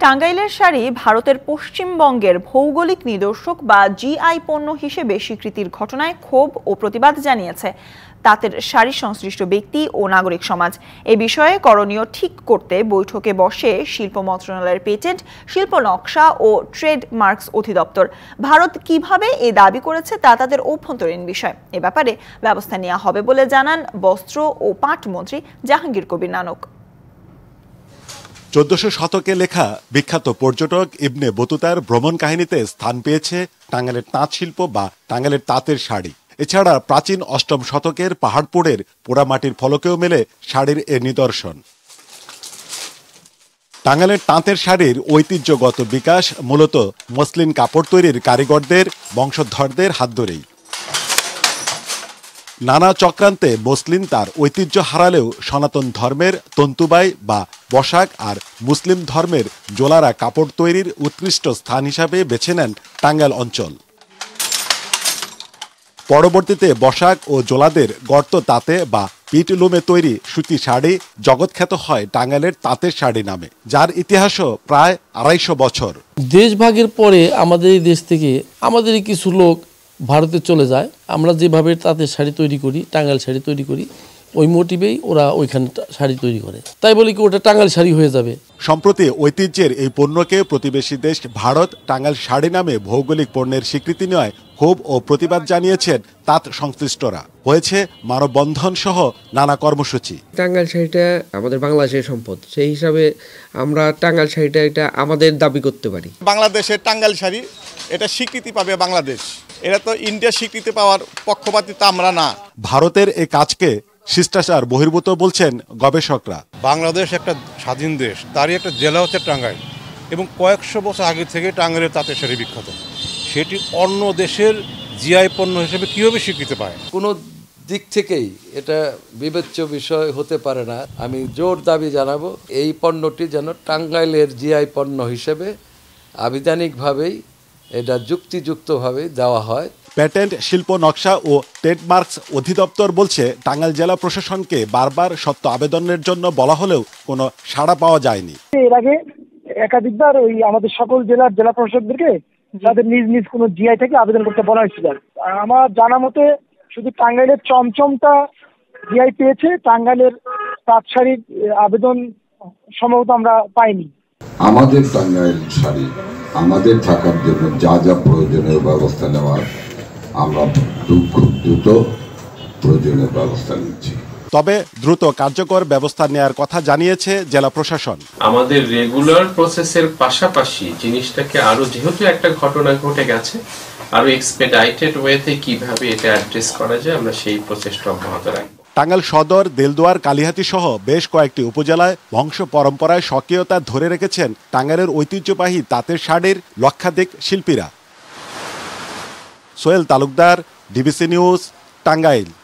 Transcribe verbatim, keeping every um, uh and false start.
টাঙ্গাইলের শাড়ি ভারতের পশ্চিমবঙ্গের ভৌগোলিক নিদর্শক বা জিআই পণ্য হিসেবে স্বীকৃতির ঘটনায় ক্ষোভ ও প্রতিবাদ জানিয়েছে তাঁতের শাড়ি সংশ্লিষ্ট ব্যক্তি ও নাগরিক সমাজ। এ বিষয়ে করণীয় ঠিক করতে বৈঠকে বসে শিল্প মন্ত্রণালয়ের পেটেন্ট, শিল্প নকশা ও ট্রেডমার্কস অধিদপ্তর। ভারত কিভাবে এ দাবি করেছে তা তাদের অভ্যন্তরীণ বিষয়। এ ব্যাপারে ব্যবস্থা নেওয়া হবে বলে জানান বস্ত্র ও পাট মন্ত্রী জাহাঙ্গীর কবির নানক। চোদ্দশো শতকে লেখা বিখ্যাত পর্যটক ইবনে বতুতার ভ্রমণ কাহিনীতে স্থান পেয়েছে টাঙ্গাইলের তাঁত শিল্প বা টাঙ্গাইলের তাঁতের শাড়ি। এছাড়া প্রাচীন অষ্টম শতকের পাহাড়পুরের পোড়ামাটির ফলকেও মেলে শাড়ির এ নিদর্শন। টাঙ্গাইলের তাঁতের শাড়ির ঐতিহ্যগত বিকাশ মূলত মসলিন কাপড় তৈরির কারিগরদের বংশধরদের হাত ধরেই। নানা চক্রান্তে মসলিন তার ঐতিহ্য হারালেও সনাতন ধর্মের তন্তুবাই বা বসাক আর মুসলিম ধর্মের জোলারা কাপড় তৈরির উৎকৃষ্ট স্থান হিসাবে বেছে নেন টাঙ্গাইল অঞ্চল। পরবর্তীতে বসাক ও জোলাদের গর্ত তাঁতে বা পিটলুমে তৈরি সুতি শাড়ি জগৎখ্যাত হয় টাঙ্গাইলের তাঁতের শাড়ি নামে, যার ইতিহাসও প্রায় আড়াইশো বছর। দেশভাগের পরে আমাদের এই দেশ থেকে আমাদের কিছু লোক ভারতে চলে যায়। আমরা যেভাবে তাঁতের শাড়ি তৈরি করি, টাঙ্গাইল শাড়ি তৈরি করি, ওই মোটিভেই ওরা ওইখানে শাড়ি তৈরি করে। তাই বলি কি ওটা টাঙ্গাইল শাড়ি হয়ে যাবে। সম্প্রতি ঐতিহ্যের এই পণ্যকে প্রতিবেশী দেশ ভারত টাঙ্গাইল শাড়ি নামে ভৌগোলিক পণ্যের স্বীকৃতি নেওয়ায় ক্ষোভ ও প্রতিবাদ জানিয়েছেন তাঁত সংশ্লিষ্টরা। হয়েছে মানববন্ধন সহ নানা কর্মসূচি। টাঙ্গাইল শাড়িটা আমাদের বাংলাদেশের সম্পদ, সেই হিসাবে আমরা টাঙ্গাইল শাড়িটা এটা আমাদের দাবি করতে পারি। বাংলাদেশের টাঙ্গাইল শাড়ি এটা স্বীকৃতি পাবে বাংলাদেশ, এটা তো ইন্ডিয়া স্বীকৃতি পাওয়ার পক্ষপাতী তো আমরা না। ভারতের এই কাজকে শিষ্টাচার বহির্ভূত বলছেন গবেষকরা। বাংলাদেশ একটা স্বাধীন দেশ, তারই একটা জেলা হচ্ছে টাঙ্গাইল, এবং কয়েকশো বছর আগে থেকে টাঙ্গাইলের তাঁতের শাড়ি বিখ্যাত। সেটি অন্য দেশের জিআই পণ্য হিসেবে কীভাবে স্বীকৃতি পায়? কোনো দিক থেকেই এটা বিবেচ্য বিষয় হতে পারে না। আমি জোর দাবি জানাবো এই পণ্যটি যেন টাঙ্গাইলের জিআই পণ্য হিসেবে আবিধানিকভাবেই এটা যুক্তিযুক্তভাবে দেওয়া হয়। প্যাটেন্ট, শিল্প নকশা ও ট্রেডমার্কস অধিদপ্তর বলছে টাঙ্গাইল জেলা প্রশাসনকে বারবার সত্য আবেদনের জন্য বলা হলেও কোনো সাড়া পাওয়া যায়নি। এর আগে একাধিকবার ওই আমাদের সকল জেলার জেলা প্রশাসকদেরকে তাদের নিজ নিজ কোনো জিআই থেকে আবেদন করতে বলা হয়েছিল। আমার জানা মতে শুধু টাঙ্গাইলের চমচমটা জিআই পেয়েছে, টাঙ্গাইলের তাঁত শাড়ির আবেদন সম্ভবত আমরা পাইনি। আমাদের টাঙ্গাইল শাড়ি আমাদের থাকার জন্য যা যা প্রয়োজনীয় ব্যবস্থা নেওয়ার আমরা খুব দ্রুত প্রয়োজনীয় ব্যবস্থা নিচ্ছি। তবে দ্রুত কার্যকর ব্যবস্থা নেয়ার কথা জানিয়েছে জেলা প্রশাসন। আমাদের রেগুলার প্রসেসের পাশাপাশি জিনিসটাকে আরো, যেহেতু একটা ঘটনা ঘটে গেছে, আরো এক্সপেডাইটেড ওয়েতে কিভাবে এটা অ্যাড্রেস করা যায় আমরা সেই প্রচেষ্টা অব্যাহত রাখবো। টাঙ্গাইল সদর, দেলদুয়ার, কালিহাতী সহ বেশ কয়েকটি উপজেলায় বংশ পরম্পরায় স্বকীয়তা ধরে রেখেছেন টাঙ্গাইলের ঐতিহ্যবাহী তাঁতের শাড়ির লক্ষাধিক শিল্পীরা। Sohel Talukdar, DBC news, Tangail.